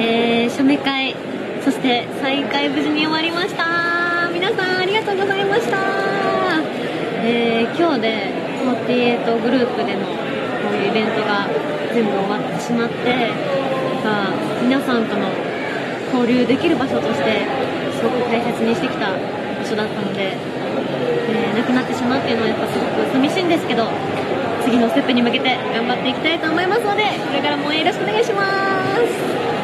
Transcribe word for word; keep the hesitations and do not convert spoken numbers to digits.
えー、写メ会、そして再会無事に終わりました。皆さんありがとうございました。えー、今日でフォーティーエイトグループでのこういうイベントが全部終わってしまって、まあ、皆さんとの交流できる場所としてすごく大切にしてきた場所だったので、えー、なくなってしまうっていうのはやっぱすごく寂しいんですけど、次のステップに向けて頑張っていきたいと思いますので、これからも応援よろしくお願いします。